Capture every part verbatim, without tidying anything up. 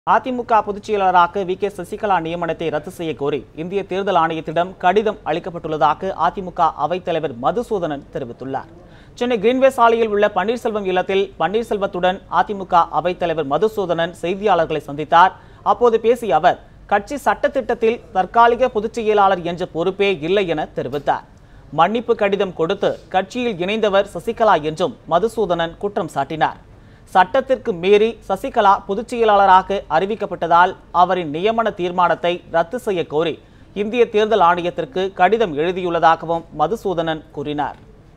அதிமுக பொதுச் செயலாளராக V K Sasikala நியமனத்தை ரத்து செய்ய கோரி இந்திய தேர்தல் ஆணையத்திடம் கடிதம் அளிக்கப்பட்டுள்ளதாக அதிமுக அவைத்தலைவர் மதுசூதனன் தெரிவித்துள்ளார். சென்னை கிரீன்வே சாலையில் உள்ள பன்னீர்செல்வம் இல்லத்தில் பன்னீர்செல்வத்துடன் அதிமுக அவைத்தலைவர் மதுசூதனன் செய்தியாளர்களை சந்தித்தார். அப்போது பேசிய அவர், கட்சி சட்டத்திட்டத்தில் தற்காலிக பொதுச் செயலாளர் என்ற பொறுப்பே இல்லை என தெரிவித்தார். மன்னிப்பு கடிதம் கொடுத்து கட்சியில் இணைந்தவர் சசிகலா என்றும் மதுசூதனன் குற்றம் சாட்டினார். சட்டத்திற்கு மீறி சசிகலா பொதுச் செயலாளராக அறிவிக்கப்பட்டதால் அவரின் நியமன தீர்மானத்தை ரத்து செய்ய கோரி இந்திய தேர்தல் ஆணையத்திற்கு கடிதம் எழுதியுள்ளதாகவும் மதுசூதனன் கூறினார்.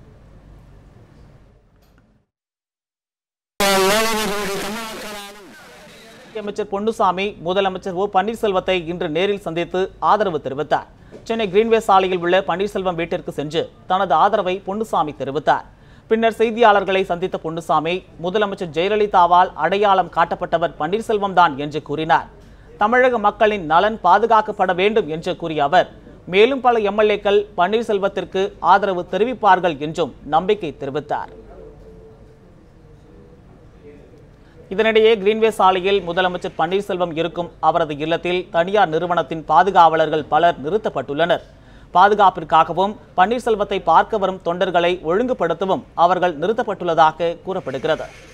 அமைச்சர் பொன்னுசாமி முதலமைச்சர் ஓ பன்னீர்செல்வத்தை இன்று நேரில் சந்தித்து ஆதரவு தெரிவித்தார். சென்னை கிரீன்வே சாலையில் உள்ள பன்னீர்செல்வம் வீட்டிற்கு சென்று தனது ஆதரவை பொன்னுசாமி தெரிவித்தார். பின்னர் செய்தியாளர்களை சந்தித்த பொன்னுசாமி, முதலமைச்சர் ஜெயலலிதாவால் அடையாளம் காட்டப்பட்டவர் பன்னீர்செல்வம் தான் என்று கூறினார். தமிழக மக்களின் நலன் பாதுகாக்கப்பட வேண்டும் என்று கூறிய அவர், மேலும் பல எம்எல்ஏக்கள் பன்னீர்செல்வத்திற்கு ஆதரவு தெரிவிப்பார்கள் என்றும் நம்பிக்கை தெரிவித்தார். இதனிடையே கிரீன்வே சாலையில் முதலமைச்சர் பன்னீர்செல்வம் இருக்கும் அவரது இல்லத்தில் தனியார் நிறுவனத்தின் பாதுகாவலர்கள் பலர் நிறுத்தப்பட்டுள்ளனர். பாதுகாப்பிற்காகவும் பன்னீர்செல்வத்தை பார்க்க வரும் தொண்டர்களை ஒழுங்குபடுத்தவும் அவர்கள் நிறுத்தப்பட்டுள்ளதாக கூறப்படுகிறது.